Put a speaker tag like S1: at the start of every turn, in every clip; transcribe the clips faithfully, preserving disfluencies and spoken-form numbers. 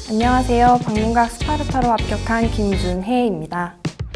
S1: 안녕하세요. 방문각 스파르타로 합격한 김준혜입니다.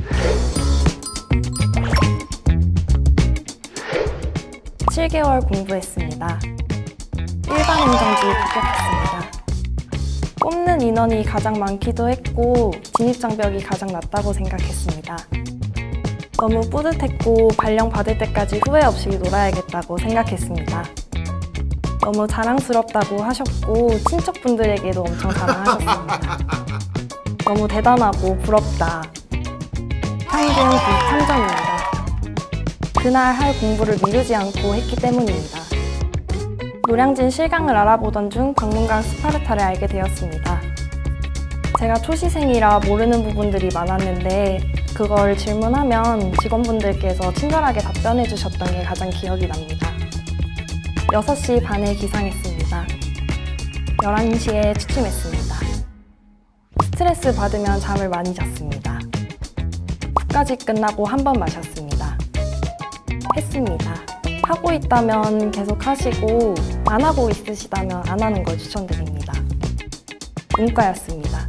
S1: 칠 개월 공부했습니다. 일반 행정지 합격했습니다. 뽑는 인원이 가장 많기도 했고 진입장벽이 가장 낮다고 생각했습니다. 너무 뿌듯했고 발령 받을 때까지 후회 없이 놀아야겠다고 생각했습니다. 너무 자랑스럽다고 하셨고 친척분들에게도 엄청 자랑하셨습니다. 너무 대단하고 부럽다. 평균 구십삼 점입니다. 그날 할 공부를 미루지 않고 했기 때문입니다. 노량진 실강을 알아보던 중 방문각 스파르타를 알게 되었습니다. 제가 초시생이라 모르는 부분들이 많았는데 그걸 질문하면 직원분들께서 친절하게 답변해 주셨던 게 가장 기억이 납니다. 여섯 시 반에 기상했습니다. 열한 시에 취침했습니다. 스트레스 받으면 잠을 많이 잤습니다. 국까지 끝나고 한 번 마셨습니다. 했습니다. 하고 있다면 계속 하시고 안 하고 있으시다면 안 하는 걸 추천드립니다. 문과였습니다.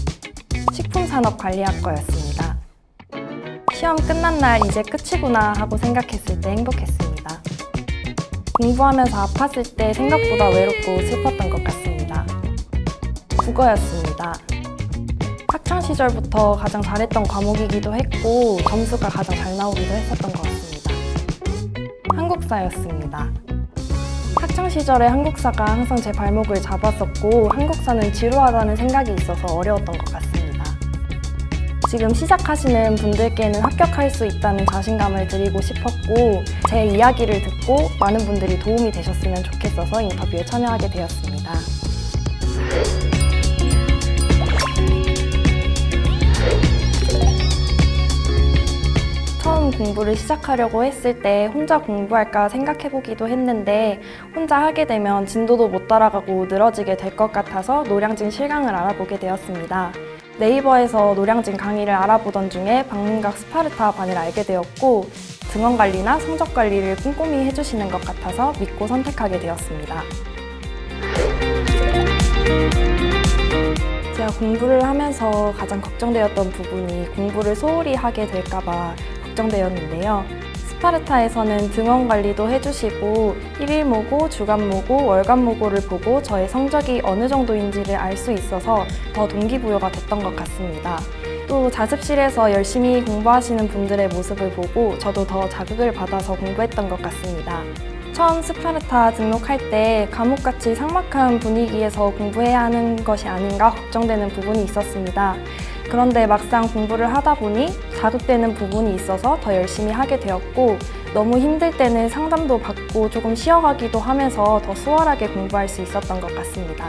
S1: 식품산업관리학과였습니다. 시험 끝난 날 이제 끝이구나 하고 생각했을 때 행복했습니다. 공부하면서 아팠을 때 생각보다 외롭고 슬펐던 것 같습니다. 국어였습니다. 학창시절부터 가장 잘했던 과목이기도 했고 점수가 가장 잘 나오기도 했었던 것 같습니다. 한국사였습니다. 학창시절에 한국사가 항상 제 발목을 잡았었고 한국사는 지루하다는 생각이 있어서 어려웠던 것 같습니다. 지금 시작하시는 분들께는 합격할 수 있다는 자신감을 드리고 싶었고 제 이야기를 듣고 많은 분들이 도움이 되셨으면 좋겠어서 인터뷰에 참여하게 되었습니다. 처음 공부를 시작하려고 했을 때 혼자 공부할까 생각해보기도 했는데 혼자 하게 되면 진도도 못 따라가고 늘어지게 될 것 같아서 노량진 실강을 알아보게 되었습니다. 네이버에서 노량진 강의를 알아보던 중에 방문각 스파르타 반을 알게 되었고 등원관리나 성적관리를 꼼꼼히 해주시는 것 같아서 믿고 선택하게 되었습니다. 제가 공부를 하면서 가장 걱정되었던 부분이 공부를 소홀히 하게 될까봐 걱정되었는데요. 스파르타에서는 등원 관리도 해주시고 일일 모고, 주간 모고, 월간 모고를 보고 저의 성적이 어느 정도인지를 알 수 있어서 더 동기부여가 됐던 것 같습니다. 또 자습실에서 열심히 공부하시는 분들의 모습을 보고 저도 더 자극을 받아서 공부했던 것 같습니다. 처음 스파르타 등록할 때 감옥같이 삭막한 분위기에서 공부해야 하는 것이 아닌가 걱정되는 부분이 있었습니다. 그런데 막상 공부를 하다 보니 자극되는 부분이 있어서 더 열심히 하게 되었고 너무 힘들 때는 상담도 받고 조금 쉬어가기도 하면서 더 수월하게 공부할 수 있었던 것 같습니다.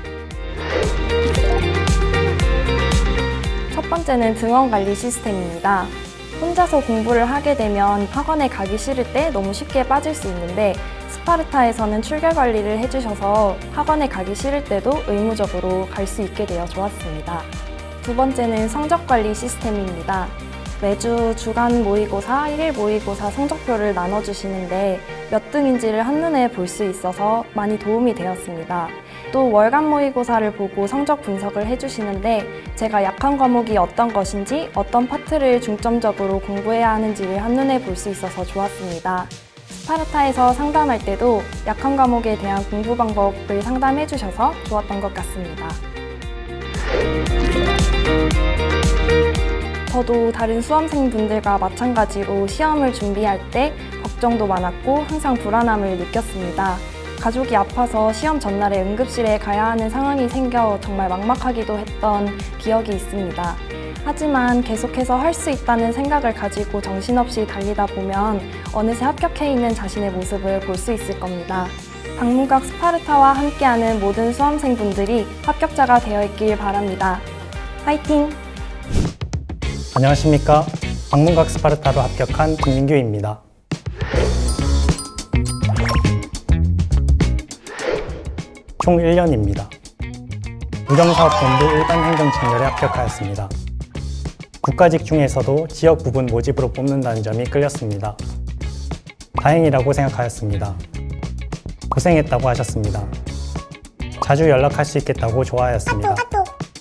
S1: 첫 번째는 등원관리 시스템입니다. 혼자서 공부를 하게 되면 학원에 가기 싫을 때 너무 쉽게 빠질 수 있는데 스파르타에서는 출결 관리를 해주셔서 학원에 가기 싫을 때도 의무적으로 갈 수 있게 되어 좋았습니다. 두 번째는 성적관리 시스템입니다. 매주 주간 모의고사, 일일 모의고사 성적표를 나눠주시는데 몇 등인지를 한눈에 볼 수 있어서 많이 도움이 되었습니다. 또 월간 모의고사를 보고 성적 분석을 해주시는데 제가 약한 과목이 어떤 것인지 어떤 파트를 중점적으로 공부해야 하는지를 한눈에 볼 수 있어서 좋았습니다. 스파르타에서 상담할 때도 약한 과목에 대한 공부 방법을 상담해 주셔서 좋았던 것 같습니다. 저도 다른 수험생분들과 마찬가지로 시험을 준비할 때 걱정도 많았고 항상 불안함을 느꼈습니다. 가족이 아파서 시험 전날에 응급실에 가야 하는 상황이 생겨 정말 막막하기도 했던 기억이 있습니다. 하지만 계속해서 할 수 있다는 생각을 가지고 정신없이 달리다 보면 어느새 합격해 있는 자신의 모습을 볼 수 있을 겁니다. 방문각 스파르타와 함께하는 모든 수험생분들이 합격자가 되어 있길 바랍니다. 화이팅!
S2: 안녕하십니까. 방문각 스파르타로 합격한 김민규입니다. 총 일 년입니다. 무경사업본부 일반행정청렬에 합격하였습니다. 국가직 중에서도 지역 부분 모집으로 뽑는다는 점이 끌렸습니다. 다행이라고 생각하였습니다. 고생했다고 하셨습니다. 자주 연락할 수 있겠다고 좋아하였습니다.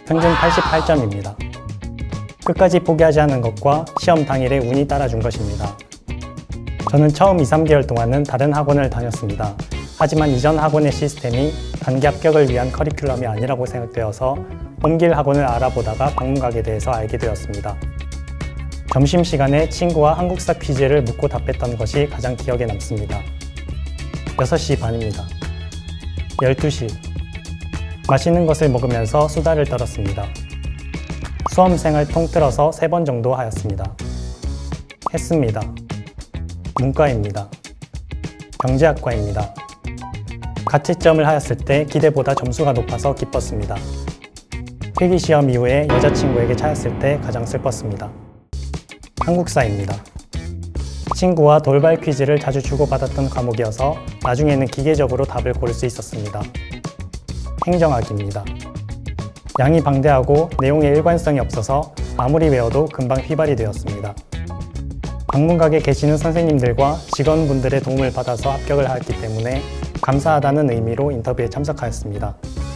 S2: 평균 팔십팔 점입니다. 끝까지 포기하지 않은 것과 시험 당일에 운이 따라준 것입니다. 저는 처음 이, 삼 개월 동안은 다른 학원을 다녔습니다. 하지만 이전 학원의 시스템이 단기 합격을 위한 커리큘럼이 아니라고 생각되어서 옮길 학원을 알아보다가 방문각에 대해서 알게 되었습니다. 점심시간에 친구와 한국사 퀴즈를 묻고 답했던 것이 가장 기억에 남습니다. 여섯 시 반입니다. 열두 시. 맛있는 것을 먹으면서 수다를 떨었습니다. 수험생을 통틀어서 세 번 정도 하였습니다. 했습니다. 문과입니다. 경제학과입니다. 가채점을 하였을 때 기대보다 점수가 높아서 기뻤습니다. 필기시험 이후에 여자친구에게 차였을 때 가장 슬펐습니다. 한국사입니다. 친구와 돌발 퀴즈를 자주 주고받았던 과목이어서 나중에는 기계적으로 답을 고를 수 있었습니다. 행정학입니다. 양이 방대하고 내용에 일관성이 없어서 아무리 외워도 금방 휘발이 되었습니다. 방문각에 계시는 선생님들과 직원분들의 도움을 받아서 합격을 하였기 때문에 감사하다는 의미로 인터뷰에 참석하였습니다.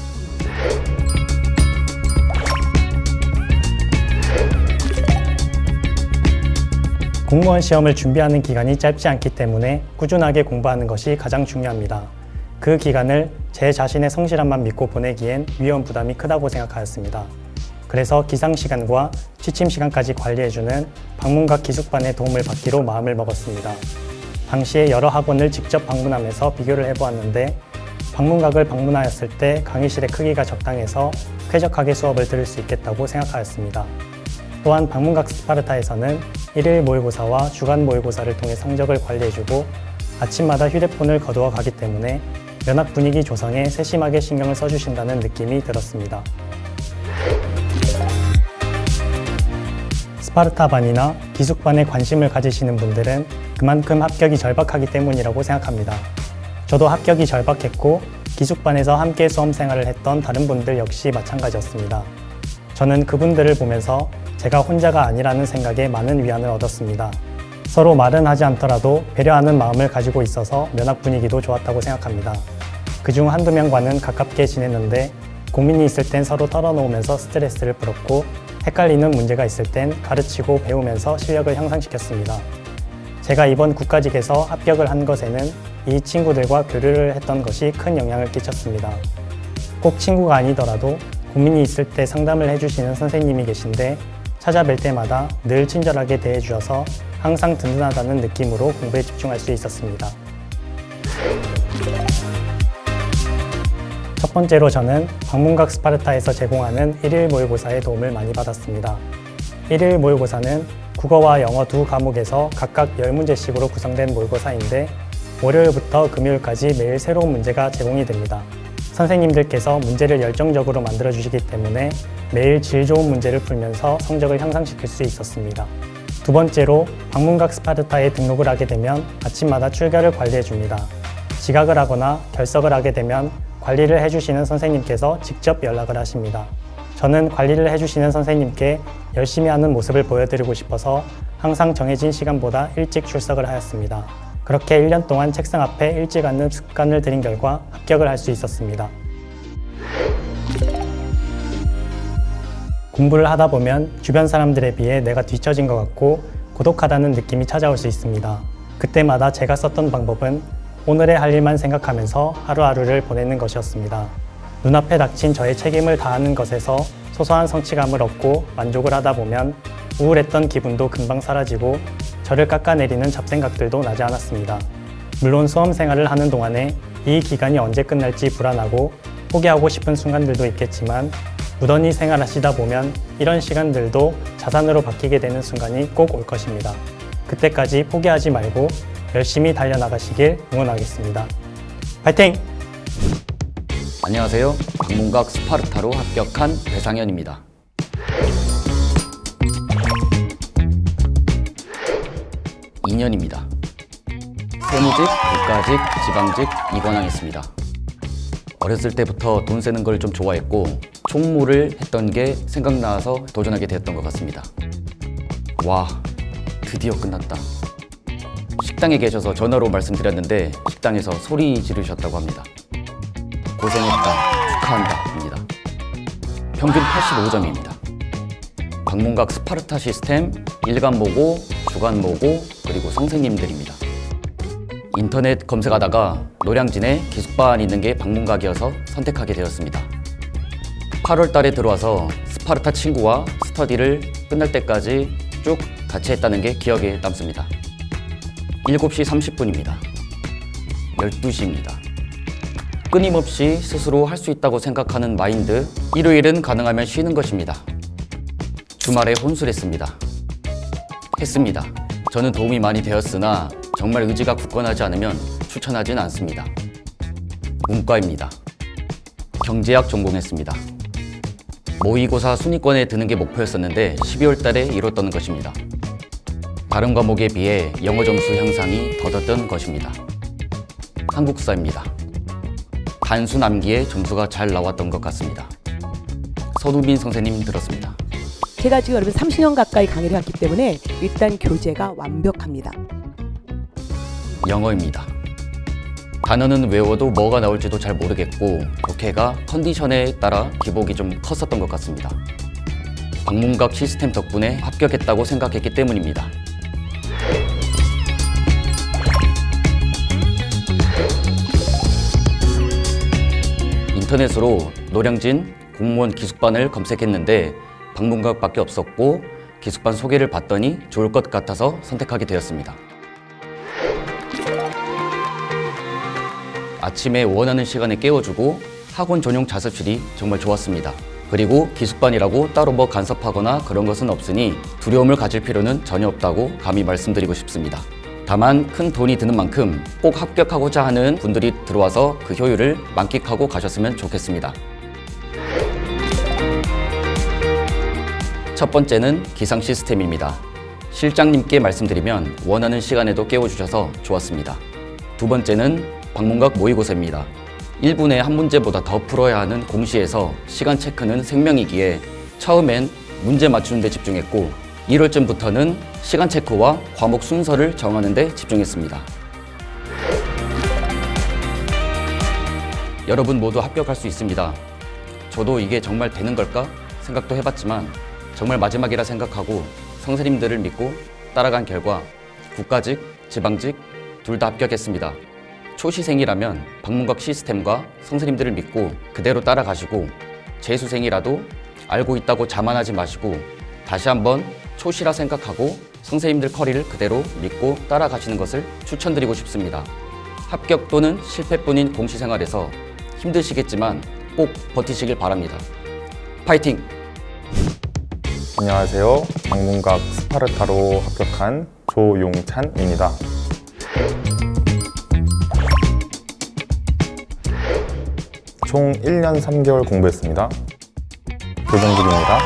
S2: 공무원 시험을 준비하는 기간이 짧지 않기 때문에 꾸준하게 공부하는 것이 가장 중요합니다. 그 기간을 제 자신의 성실함만 믿고 보내기엔 위험 부담이 크다고 생각하였습니다. 그래서 기상시간과 취침시간까지 관리해주는 방문각 기숙반의 도움을 받기로 마음을 먹었습니다. 당시에 여러 학원을 직접 방문하면서 비교를 해보았는데 방문각을 방문하였을 때 강의실의 크기가 적당해서 쾌적하게 수업을 들을 수 있겠다고 생각하였습니다. 또한 방문각 스파르타에서는 일일 모의고사와 주간 모의고사를 통해 성적을 관리해주고 아침마다 휴대폰을 거두어 가기 때문에 면학 분위기 조성에 세심하게 신경을 써주신다는 느낌이 들었습니다. 스파르타반이나 기숙반에 관심을 가지시는 분들은 그만큼 합격이 절박하기 때문이라고 생각합니다. 저도 합격이 절박했고 기숙반에서 함께 수험생활을 했던 다른 분들 역시 마찬가지였습니다. 저는 그분들을 보면서 제가 혼자가 아니라는 생각에 많은 위안을 얻었습니다. 서로 말은 하지 않더라도 배려하는 마음을 가지고 있어서 면학 분위기도 좋았다고 생각합니다. 그중 한두 명과는 가깝게 지냈는데 고민이 있을 땐 서로 털어놓으면서 스트레스를 풀었고 헷갈리는 문제가 있을 땐 가르치고 배우면서 실력을 향상시켰습니다. 제가 이번 국가직에서 합격을 한 것에는 이 친구들과 교류를 했던 것이 큰 영향을 끼쳤습니다. 꼭 친구가 아니더라도 고민이 있을 때 상담을 해주시는 선생님이 계신데 찾아뵐 때마다 늘 친절하게 대해주셔서 항상 든든하다는 느낌으로 공부에 집중할 수 있었습니다. 첫 번째로 저는 방문각 스파르타에서 제공하는 일일 모의고사의 도움을 많이 받았습니다. 일일 모의고사는 국어와 영어 두 과목에서 각각 열 문제씩으로 구성된 모의고사인데 월요일부터 금요일까지 매일 새로운 문제가 제공이 됩니다. 선생님들께서 문제를 열정적으로 만들어주시기 때문에 매일 질 좋은 문제를 풀면서 성적을 향상시킬 수 있었습니다. 두 번째로 방문각 스파르타에 등록을 하게 되면 아침마다 출결을 관리해줍니다. 지각을 하거나 결석을 하게 되면 관리를 해주시는 선생님께서 직접 연락을 하십니다. 저는 관리를 해주시는 선생님께 열심히 하는 모습을 보여드리고 싶어서 항상 정해진 시간보다 일찍 출석을 하였습니다. 그렇게 일 년 동안 책상 앞에 일찍 앉는 습관을 들인 결과 합격을 할 수 있었습니다. 공부를 하다 보면 주변 사람들에 비해 내가 뒤처진 것 같고 고독하다는 느낌이 찾아올 수 있습니다. 그때마다 제가 썼던 방법은 오늘의 할 일만 생각하면서 하루하루를 보내는 것이었습니다. 눈앞에 닥친 저의 책임을 다하는 것에서 소소한 성취감을 얻고 만족을 하다 보면 우울했던 기분도 금방 사라지고 저를 깎아내리는 잡생각들도 나지 않았습니다. 물론 수험 생활을 하는 동안에 이 기간이 언제 끝날지 불안하고 포기하고 싶은 순간들도 있겠지만 무던히 생활하시다 보면 이런 시간들도 자산으로 바뀌게 되는 순간이 꼭 올 것입니다. 그때까지 포기하지 말고 열심히 달려나가시길 응원하겠습니다. 파이팅!
S3: 안녕하세요. 방문각 스파르타로 합격한 배상현입니다. 이 년입니다. 세무직, 국가직, 지방직 이관왕했습니다. 어렸을 때부터 돈 세는 걸 좀 좋아했고 총무를 했던 게 생각나서 도전하게 되었던 것 같습니다. 와, 드디어 끝났다. 식당에 계셔서 전화로 말씀드렸는데 식당에서 소리 지르셨다고 합니다. 고생했다, 축하한다 입니다. 평균 팔십오 점입니다. 방문각 스파르타 시스템, 일간 모고, 주간 모고, 그리고 선생님들입니다. 인터넷 검색하다가 노량진에 기숙반이 있는 게 방문각이어서 선택하게 되었습니다. 팔월 달에 들어와서 스파르타 친구와 스터디를 끝날 때까지 쭉 같이 했다는 게 기억에 남습니다. 일곱 시 삼십 분입니다. 열두 시입니다. 끊임없이 스스로 할 수 있다고 생각하는 마인드, 일요일은 가능하면 쉬는 것입니다. 주말에 혼술했습니다. 했습니다. 저는 도움이 많이 되었으나 정말 의지가 굳건하지 않으면 추천하진 않습니다. 문과입니다. 경제학 전공했습니다. 모의고사 순위권에 드는 게 목표였었는데 십이월 달에 이뤘던 것입니다. 다른 과목에 비해 영어 점수 향상이 더뎠던 것입니다. 한국사입니다. 단순 암기에 점수가 잘 나왔던 것 같습니다. 서두빈 선생님 들었습니다.
S4: 제가 지금 여러분 삼십 년 가까이 강의를 했기 때문에 일단 교재가 완벽합니다.
S3: 영어입니다. 단어는 외워도 뭐가 나올지도 잘 모르겠고 독해가 컨디션에 따라 기복이 좀 컸었던 것 같습니다. 방문각 시스템 덕분에 합격했다고 생각했기 때문입니다. 인터넷으로 노량진 공무원 기숙반을 검색했는데 방문각밖에 없었고 기숙반 소개를 봤더니 좋을 것 같아서 선택하게 되었습니다. 아침에 원하는 시간에 깨워주고 학원 전용 자습실이 정말 좋았습니다. 그리고 기숙반이라고 따로 뭐 간섭하거나 그런 것은 없으니 두려움을 가질 필요는 전혀 없다고 감히 말씀드리고 싶습니다. 다만 큰 돈이 드는 만큼 꼭 합격하고자 하는 분들이 들어와서 그 효율을 만끽하고 가셨으면 좋겠습니다. 첫 번째는 기상 시스템입니다. 실장님께 말씀드리면 원하는 시간에도 깨워주셔서 좋았습니다. 두 번째는 방문각 모의고사입니다. 일 분에 한 문제보다 더 풀어야 하는 공시에서 시간 체크는 생명이기에 처음엔 문제 맞추는 데 집중했고 일월쯤부터는 시간 체크와 과목 순서를 정하는 데 집중했습니다. 여러분 모두 합격할 수 있습니다. 저도 이게 정말 되는 걸까 생각도 해봤지만 정말 마지막이라 생각하고 선생님들을 믿고 따라간 결과 국가직, 지방직 둘 다 합격했습니다. 초시생이라면 방문각 시스템과 선생님들을 믿고 그대로 따라가시고 재수생이라도 알고 있다고 자만하지 마시고 다시 한번 초시라 생각하고 선생님들 커리를 그대로 믿고 따라가시는 것을 추천드리고 싶습니다. 합격 또는 실패뿐인 공시생활에서 힘드시겠지만 꼭 버티시길 바랍니다. 파이팅!
S5: 안녕하세요. 방문각 스파르타로 합격한 조용찬입니다. 총 일 년 삼 개월 공부했습니다. 교정직입니다.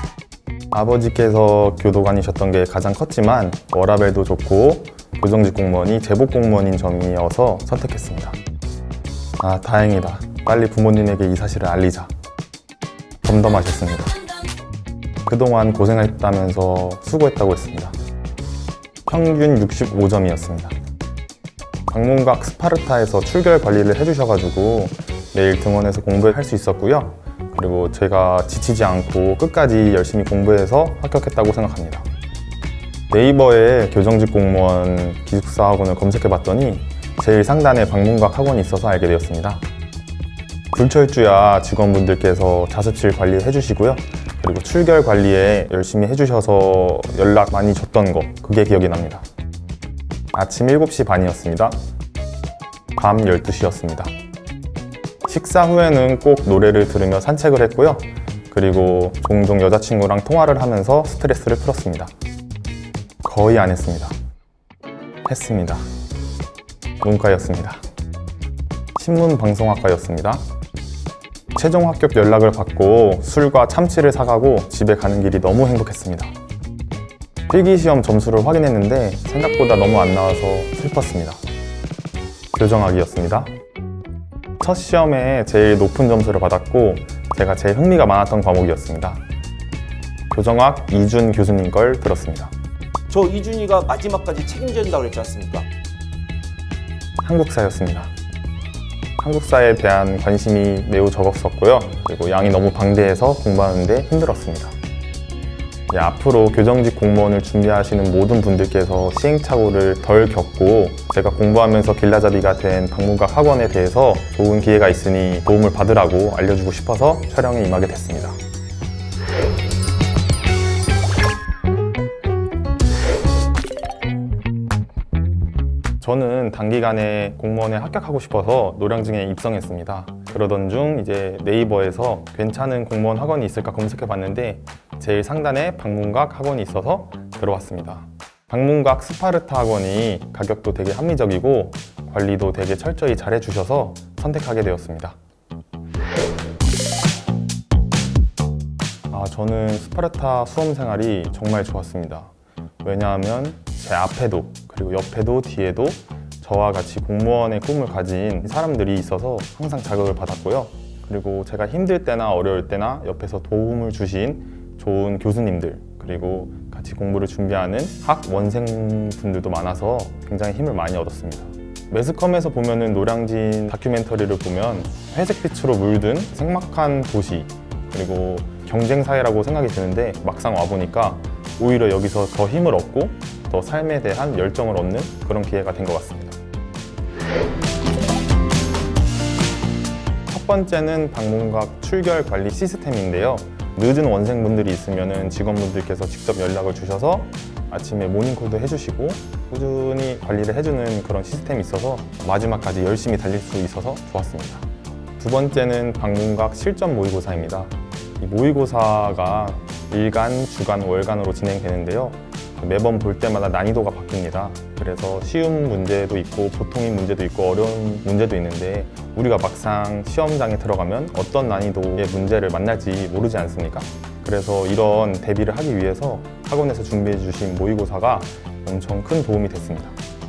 S5: 아버지께서 교도관이셨던 게 가장 컸지만 워라밸도 좋고 교정직 공무원이 제복 공무원인 점이어서 선택했습니다. 아, 다행이다. 빨리 부모님에게 이 사실을 알리자. 덤덤하셨습니다. 그동안 고생했다면서 수고했다고 했습니다. 평균 육십오 점이었습니다. 방문각 스파르타에서 출결 관리를 해주셔가지고 매일 등원해서 공부할 수 있었고요. 그리고 제가 지치지 않고 끝까지 열심히 공부해서 합격했다고 생각합니다. 네이버에 교정직 공무원 기숙사 학원을 검색해봤더니 제일 상단에 방문각 학원이 있어서 알게 되었습니다. 불철주야 직원분들께서 자습실 관리해 주시고요. 그리고 출결 관리에 열심히 해주셔서 연락 많이 줬던 거, 그게 기억이 납니다. 아침 일곱 시 반이었습니다. 밤 열두 시였습니다. 식사 후에는 꼭 노래를 들으며 산책을 했고요. 그리고 종종 여자친구랑 통화를 하면서 스트레스를 풀었습니다. 거의 안 했습니다. 했습니다. 문과였습니다. 신문방송학과였습니다. 최종 합격 연락을 받고 술과 참치를 사가고 집에 가는 길이 너무 행복했습니다. 필기시험 점수를 확인했는데 생각보다 너무 안 나와서 슬펐습니다. 교정학이었습니다. 첫 시험에 제일 높은 점수를 받았고 제가 제일 흥미가 많았던 과목이었습니다. 교정학 이준 교수님 걸 들었습니다.
S6: 저 이준이가 마지막까지 책임진다고 그랬지 않습니까?
S5: 한국사였습니다. 한국사에 대한 관심이 매우 적었었고요. 그리고 양이 너무 방대해서 공부하는데 힘들었습니다. 예, 앞으로 교정직 공무원을 준비하시는 모든 분들께서 시행착오를 덜 겪고 제가 공부하면서 길라잡이가 된 방문각 학원에 대해서 좋은 기회가 있으니 도움을 받으라고 알려주고 싶어서 촬영에 임하게 됐습니다. 저는 단기간에 공무원에 합격하고 싶어서 노량진에 입성했습니다. 그러던 중 이제 네이버에서 괜찮은 공무원 학원이 있을까 검색해 봤는데 제일 상단에 방문각 학원이 있어서 들어왔습니다. 방문각 스파르타 학원이 가격도 되게 합리적이고 관리도 되게 철저히 잘 해주셔서 선택하게 되었습니다. 아, 저는 스파르타 수험 생활이 정말 좋았습니다. 왜냐하면 제 앞에도 그리고 옆에도 뒤에도 저와 같이 공무원의 꿈을 가진 사람들이 있어서 항상 자극을 받았고요. 그리고 제가 힘들 때나 어려울 때나 옆에서 도움을 주신 좋은 교수님들 그리고 같이 공부를 준비하는 학원생분들도 많아서 굉장히 힘을 많이 얻었습니다. 매스컴에서 보면은 노량진 다큐멘터리를 보면 회색빛으로 물든 삭막한 도시 그리고 경쟁사회라고 생각이 드는데 막상 와보니까 오히려 여기서 더 힘을 얻고 더 삶에 대한 열정을 얻는 그런 기회가 된 것 같습니다. 첫 번째는 방문각 출결 관리 시스템인데요. 늦은 원생분들이 있으면 직원분들께서 직접 연락을 주셔서 아침에 모닝콜도 해주시고 꾸준히 관리를 해주는 그런 시스템이 있어서 마지막까지 열심히 달릴 수 있어서 좋았습니다. 두 번째는 방문각 실전 모의고사입니다. 이 모의고사가 일간, 주간, 월간으로 진행되는데요. 매번 볼 때마다 난이도가 바뀝니다. 그래서 쉬운 문제도 있고 보통인 문제도 있고 어려운 문제도 있는데 우리가 막상 시험장에 들어가면 어떤 난이도의 문제를 만날지 모르지 않습니까? 그래서 이런 대비를 하기 위해서 학원에서 준비해 주신 모의고사가 엄청 큰 도움이 됐습니다.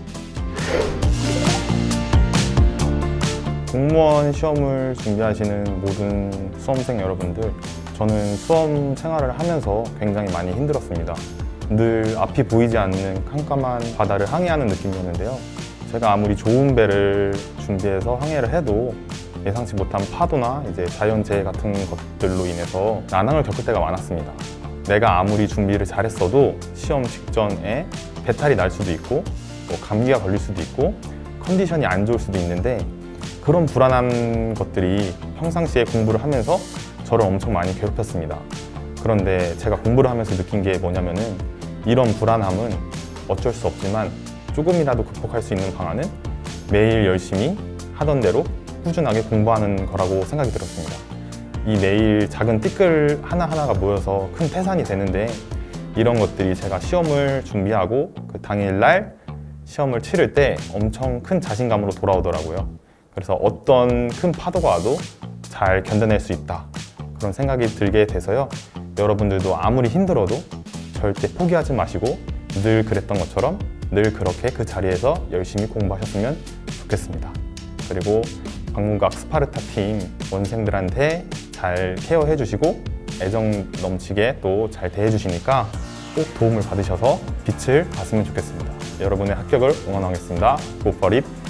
S5: 공무원 시험을 준비하시는 모든 수험생 여러분들, 저는 수험 생활을 하면서 굉장히 많이 힘들었습니다. 늘 앞이 보이지 않는 깜깜한 바다를 항해하는 느낌이었는데요. 제가 아무리 좋은 배를 준비해서 항해를 해도 예상치 못한 파도나 이제 자연재해 같은 것들로 인해서 난항을 겪을 때가 많았습니다. 내가 아무리 준비를 잘했어도 시험 직전에 배탈이 날 수도 있고 또 감기가 걸릴 수도 있고 컨디션이 안 좋을 수도 있는데 그런 불안한 것들이 평상시에 공부를 하면서 저를 엄청 많이 괴롭혔습니다. 그런데 제가 공부를 하면서 느낀 게 뭐냐면은 이런 불안함은 어쩔 수 없지만 조금이라도 극복할 수 있는 방안은 매일 열심히 하던 대로 꾸준하게 공부하는 거라고 생각이 들었습니다. 이 매일 작은 띠끌 하나하나가 모여서 큰 태산이 되는데 이런 것들이 제가 시험을 준비하고 그 당일날 시험을 치를 때 엄청 큰 자신감으로 돌아오더라고요. 그래서 어떤 큰 파도가 와도 잘 견뎌낼 수 있다. 그런 생각이 들게 돼서요. 여러분들도 아무리 힘들어도 절대 포기하지 마시고 늘 그랬던 것처럼 늘 그렇게 그 자리에서 열심히 공부하셨으면 좋겠습니다. 그리고 방문각 스파르타 팀 원생들한테 잘 케어해 주시고 애정 넘치게 또 잘 대해 주시니까 꼭 도움을 받으셔서 빛을 봤으면 좋겠습니다. 여러분의 합격을 응원하겠습니다. Go for it!